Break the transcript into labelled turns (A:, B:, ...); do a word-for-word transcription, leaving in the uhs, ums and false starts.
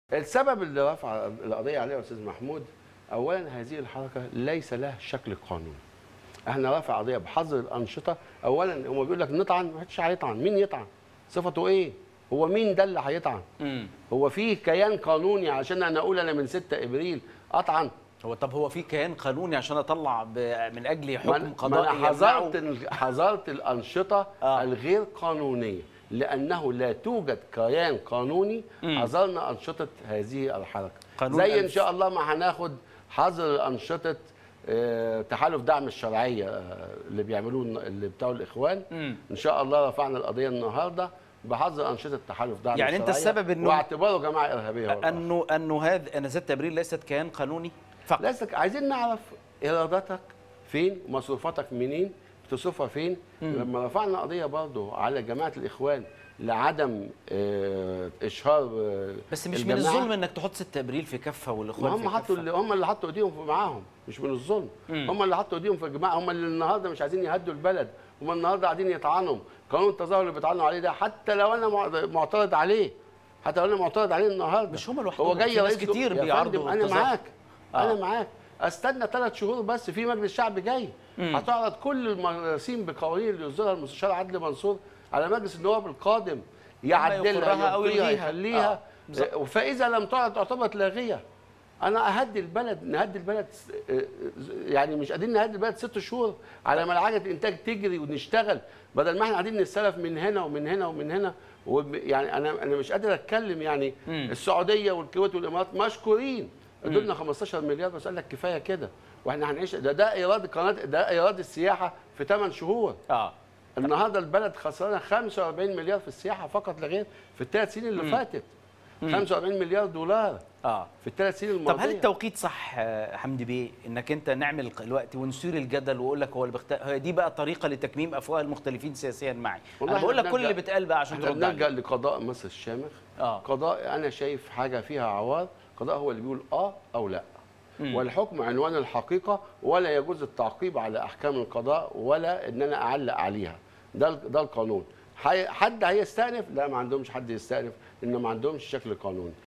A: السبب اللي رفع القضيه عليه يا استاذ محمود، اولا هذه الحركه ليس لها شكل قانوني. احنا رافع قضيه بحظر الانشطه، اولا هم بيقول لك نطعن، ما حدش هيطعن، مين يطعن؟ صفته ايه؟ هو مين ده اللي هيطعن؟ هو في كيان قانوني عشان انا اقول انا من ستة ابريل اطعن؟
B: هو طب هو في كيان قانوني عشان اطلع من اجل حكم قضائي؟
A: انا حظرت حظرت الانشطه آه. الغير قانونيه، لانه لا توجد كيان قانوني. حظرنا انشطه هذه الحركه، زي ان شاء الله ما هناخد حظر انشطه اه تحالف دعم الشرعيه اه اللي بيعملوه اللي بتاعوا الاخوان. مم. ان شاء الله رفعنا القضيه النهارده بحظر انشطه تحالف دعم
B: يعني
A: الشرعيه،
B: يعني انت السبب انه
A: واعتباره جماعه ارهابيه،
B: انه انه هذا ان ستة ابريل ليست كيان قانوني فقط.
A: ليست. عايزين نعرف ايراداتك فين ومصروفاتك منين، بتصرفها فين. مم. لما رفعنا قضيه برضه على جماعه الاخوان لعدم اه اشهار اه
B: بس مش من الظلم انك تحط ستة ابريل في كفه والاخوان
A: هم حطوا اللي هم اللي حطوا ايديهم معاهم، مش من الظلم. مم. هم اللي حطوا ايديهم في الجماعه، هم اللي النهارده مش عايزين يهدوا البلد، هم النهارده قاعدين يطعنوا. قانون التظاهر اللي بيطعنوا عليه ده، حتى لو انا معترض عليه، حتى لو انا معترض عليه النهارده،
B: مش هم لوحدهم،
A: هو جاي
B: رئيس كتير بيعرضوا.
A: انا معاك آه. انا معاك استنى ثلاث شهور بس، في مجلس شعب جاي. مم. هتعرض كل المراسيم بقوانين اللي يصدرها المستشار عدلي منصور على مجلس النواب القادم، يعدلها
B: او يلغيها
A: يخليها آه. فاذا لم تعرض تعتبر لاغيه. انا اهدي البلد، نهدي البلد، يعني مش قادرين نهدي البلد ست شهور على ما العجله الانتاج تجري ونشتغل، بدل ما احنا قاعدين نستلف من هنا ومن هنا ومن هنا. يعني انا انا مش قادر اتكلم. يعني مم. السعوديه والكويت والامارات مشكورين، ادوا لنا خمستاشر مليار بس، قال لك كفايه كده واحنا هنعيش. ده ده ايراد القناه، ده ايراد السياحه في ثمان شهور. اه النهارده البلد خسرانه خمسة وأربعين مليار في السياحه فقط لا غير في الثلاث سنين اللي مم. فاتت. مم. خمسة وأربعين مليار دولار اه في الثلاث سنين الماضيه.
B: طب هل التوقيت صح حمدي بيه انك انت نعمل الوقت ونثير الجدل واقول لك هو اللي بخت... هي دي بقى طريقه لتكميم افواه المختلفين سياسيا معي؟ انا بقول لك كل اللي بيتقال بقى عشان ترد عليه.
A: نرجع لقضاء مصر الشامخ. اه قضاء انا شايف حاجه فيها عوار، قضاء هو اللي بيقول اه او لا. مم. والحكم عنوان الحقيقه، ولا يجوز التعقيب على احكام القضاء ولا ان انا اعلق عليها. ده ده القانون. حد هيستأنف؟ لا، ما عندهمش حد يستأنف، لان ما عندهمش شكل قانوني.